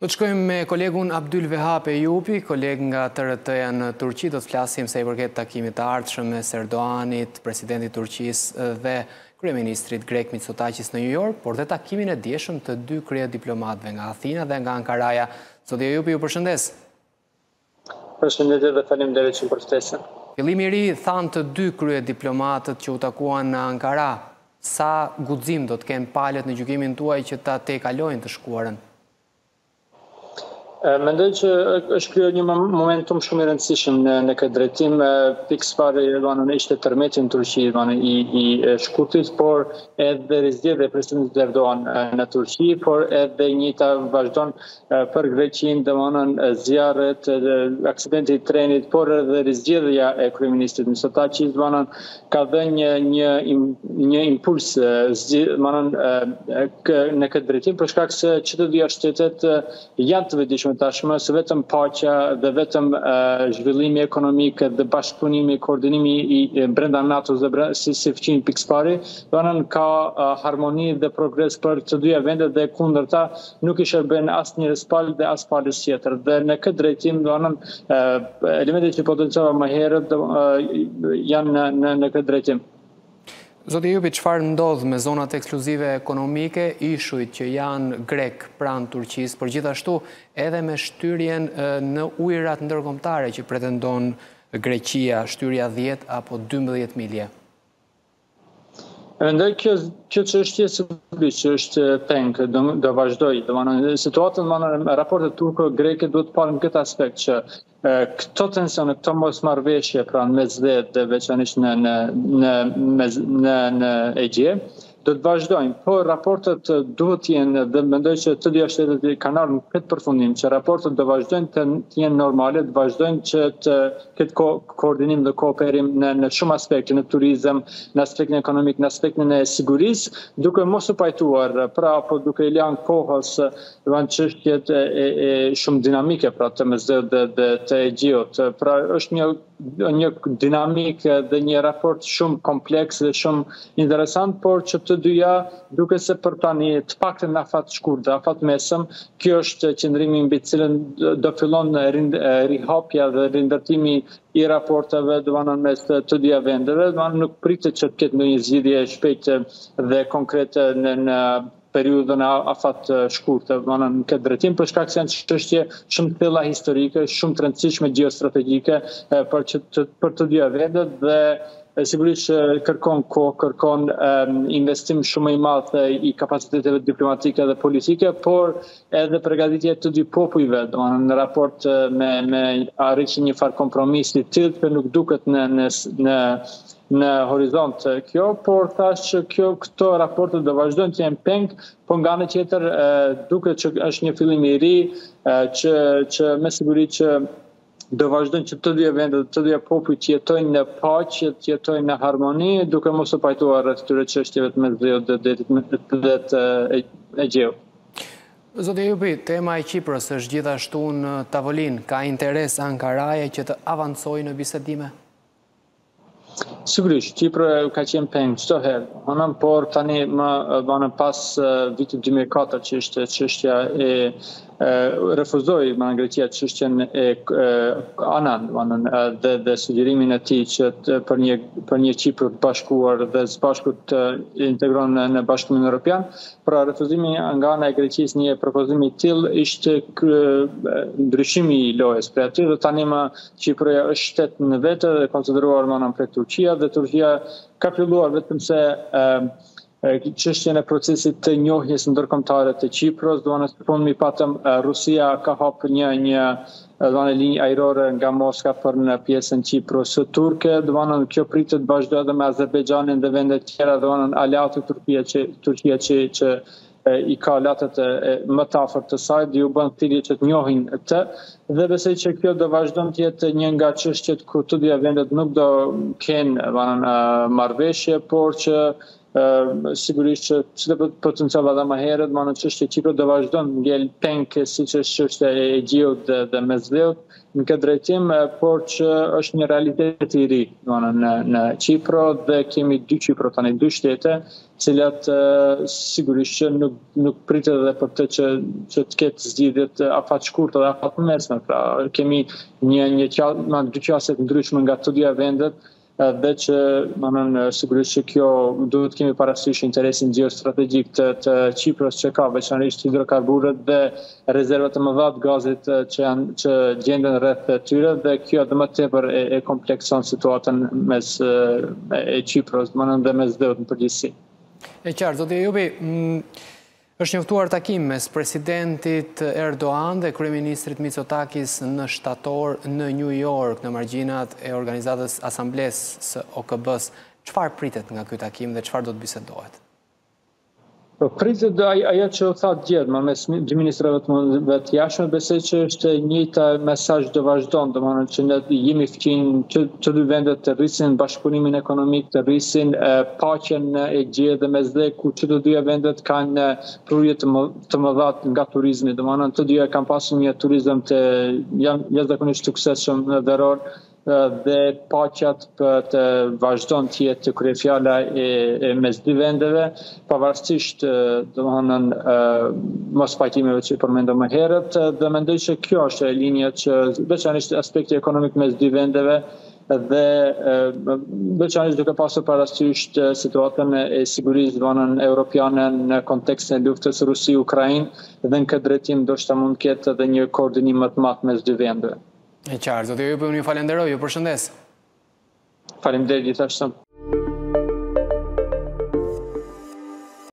Do të shkojmë me kolegun Abdul Vehap Ejupi, koleg nga TRT-ja në Turqi. Do të flasim se i përket takimit të ardhshëm mes Erdoganit, presidentit Turqisë dhe kryeministrit grek Mitsotakis në New York, por dhe takimin e dieshëm të dy kryediplomatëve nga Athina dhe nga Ankaraja. Zoti Ejupi, ju përshëndes. Përshëndetje dhe faleminderit që më përftesën. Fillimi i ri thanë të dy kryediplomatët që u takuan në Ankara. Sa guxim do të kenë palët në gjykimin tuaj që ta tejkalojnë të shkuarën? Mendoj që është krijuar një momentum shumë i rëndësishëm në këtë drejtim. Pikë së parë ishte tërmeti në Turqi i shkurtit, por edhe rizgjedhja e presidentit Erdogan në Turqi, por edhe njëjta vazhdon për Greqinë, zjarret, aksidenti i trenit, por edhe rizgjedhja e kryeministrit Mitsotakis ka dhënë një impuls në këtë drejtim, për shkak se që të dyja shtetet janë të vëdijshme tashmë se vetëm paqja dhe vetëm zhvillimi ekonomik dhe bashkëpunimi, koordinimi i brenda NATO-s dhe si fqin pikë së pari, ka harmoni dhe progres për të dyja vendet dhe kundërta nuk i shërben asnjërs palë dhe as palës tjetër. Dhe në këtë drejtim elementet që potenciova më herët janë në këtë drejtim. Zoti Ejupi, çfarë ndodh me zonat ekskluzive ekonomike, ishujt që janë grek pranë Turqisë, por gjithashtu edhe me shtyrjen në ujërat ndërkombëtare që pretendon Greqia, shtyrja 10 apo 12 milje? Mendoj kjo çështje sigurisht që është peng, do vazhdoj. Situatën, raportet turko-greke duhet parë në këtë aspekt që këto tensione, këto mosmarrëveshje pranë mes dhe veçanërisht në Egje, do të vazhdojnë, por raportet duhet të jenë, dhe mendoj që të dyja shtetet kanë ardhur në këtë përfundim, që raportet do vazhdojnë të jenë normale, të vazhdojnë që të ketë koordinim dhe kooperim në shumë aspekte, në turizëm, në aspektin ekonomik, në aspektin e sigurisë, duke mos u pajtuar, apo duke i lënë kohës çështjet shumë dinamike të mesdhët dhe të Egjeut. Pra është një dinamik dhe një raport shumë kompleks dhe shumë interesant, por që të dyja duke se për tani të paktën në afat shkurt dhe afat mesëm, kjo është qëndrimi mbi cilën do fillon rihapja dhe rindërtimi i raporteve mes të dyja vendeve. Nuk pritet që të ketë ndonjë zgjidhje shpejtë dhe konkrete në periudhën afat shkurtë në këtë drejtim, për shkak se janë çështje shumë të thella historike, shumë të rëndësishme gjeostrategjike për të dyja vendet dhe sigurisht kërkon kohë, kërkon investim shumë i madh i kapaciteteve diplomatike dhe politike, por edhe përgatitje të dy popujve, në raport me arritje një farë kompromisi të tillë që nuk duket në horizont kjo, por thash që këto raporte do vazhdojnë të jenë peng, por nga ana tjetër duket që është një fillim i ri që me siguri që do vazhdojnë që të dyja vendet, të dyja popujt të jetojnë në paqe, të jetojnë në harmoni, duke mos u pajtuar rreth këtyre çështjeve të mesdheut dhe të Egjeut. Zoti Ejupi, tema e Kipros është gjithashtu në tavolinë. Ka interes Ankaraja që të avancojë në bisedime? Sigurisht, Kipro ka qenë peng çdo herë, por tani më pas vitit 2004 që ishte çështja e refuzoi Greqia çështjen e Anan dhe sugjerimin e tij që për një Kipër të bashkuar dhe së bashku të integron në Bashkimin Evropian. Pra refuzimi nga ana e Greqisë një propozim i tillë ishte ndryshimi i lojës për aty dhe tani Kipro është shtet në vetë dhe konsideruar prej Turqia dhe Turqia ka filluar vetëm se çështjen e procesit të njohjes ndërkombëtare të Kipros, së fundmi patëm Rusia ka hapur një linjë ajrore nga Moska për në pjesën Kipros turke, kjo pritet vazhdo edhe me Azerbajxhanin dhe vendet tjera, aleatë Turqia që i ka latët më të afërt të saj, dhe ju bën thirrje që të njohin të, dhe besoj që kjo do vazhdon të jetë një nga çështjet ku të dyja vendet nuk do kenë marrëveshje, por që sigurisht që çdo potencial edhe më herët, më në çështje Çiprit do vazhdon ngel peng siç është çështja e Egjeut dhe Mesdheut në këtë drejtim, por që është një realitet i ri në Çipro dhe kemi dy Çipro tani, dy shtete, cilat sigurisht që nuk pritet edhe për të që të ketë zgjidhjet afat shkurtë dhe afat mërsme. Pra kemi dy qasje të ndryshme nga të dyja vendet, dhe që sigurisht që kjo duhet kemi parasysh interesin geostrategjik të Çipros që ka veçanërisht hidrokarburët dhe rezervat e mëdha të gazit që gjenden rreth tyre, dhe kjo edhe më tepër e komplekson situatën mes e Çipros dhe Mesdheut në përgjithësi. E qartë, zoti Ejupi, është njoftuar takim mes presidentit Erdogan dhe kryeministrit Mitsotakis në shtator në New York, në margjinat e organizatës Asamblesë së OKB-s. Çfarë pritet nga ky takim dhe çfarë do të bisedohet? Pritet ajo që o thatë gjithë, mes dy ministrave të jashtme, besoj që është njëjta mesazh do vazhdon, domethënë që ne jemi fëqin që dy vendet të rrisin bashkëpunimin ekonomik, të rrisin paqen e Egjeut dhe Mesdhe, ku që të dyja vendet kanë prurje të mëdha nga turizmi, domethënë të dyja kanë pasur një turizëm të jashtëzakonisht suksesshëm veror, dhe paqet të vazhdon të jetë kryefjala e mes dy vendeve, pavarësisht mos pajtimeve që përmendëm më herët, dhe mendoj që kjo është linja që veçanërisht aspekti ekonomik mes dy vendeve dhe veçanërisht duke pasur parasysh situatën e sigurisë zonën europiane në kontekstin e luftës Rusi-Ukrainë, dhe në këtë drejtim ndoshta mund të ketë edhe një koordinim më të madh mes dy vendeve. E qartë, zoti Ejupi, unë ju falenderoj, ju përshëndes. Faleminderit gjithashtu.